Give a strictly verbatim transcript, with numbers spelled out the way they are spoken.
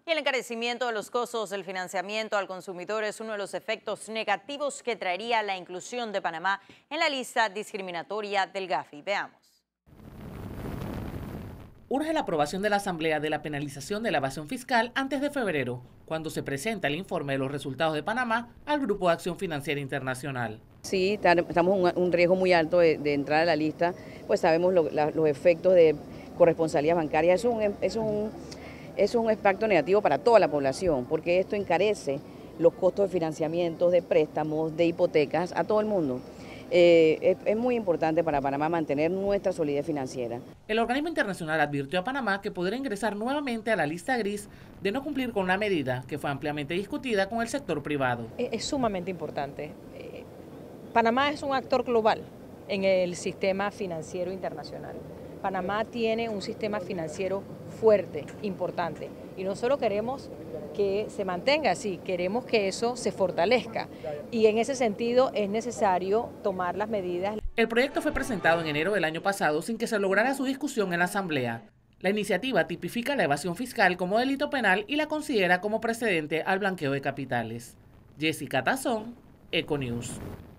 Y el encarecimiento de los costos del financiamiento al consumidor es uno de los efectos negativos que traería la inclusión de Panamá en la lista discriminatoria del Gafi. Veamos. Urge la aprobación de la Asamblea de la penalización de la evasión fiscal antes de febrero, cuando se presenta el informe de los resultados de Panamá al Grupo de Acción Financiera Internacional. Sí, estamos en un riesgo muy alto de, de entrar a la lista, pues sabemos lo, la, los efectos de corresponsabilidad bancaria. Es un, es, un, es un impacto negativo para toda la población, porque esto encarece los costos de financiamiento, de préstamos, de hipotecas a todo el mundo. Eh, es, es muy importante para Panamá mantener nuestra solidez financiera. El organismo internacional advirtió a Panamá que podría ingresar nuevamente a la lista gris de no cumplir con la medida que fue ampliamente discutida con el sector privado. Es, es sumamente importante. Eh, Panamá es un actor global en el sistema financiero internacional. Panamá tiene un sistema financiero fuerte, importante, y no solo queremos que se mantenga así, queremos que eso se fortalezca, y en ese sentido es necesario tomar las medidas. El proyecto fue presentado en enero del año pasado sin que se lograra su discusión en la Asamblea. La iniciativa tipifica la evasión fiscal como delito penal y la considera como precedente al blanqueo de capitales. Jessica Tazón, Econews.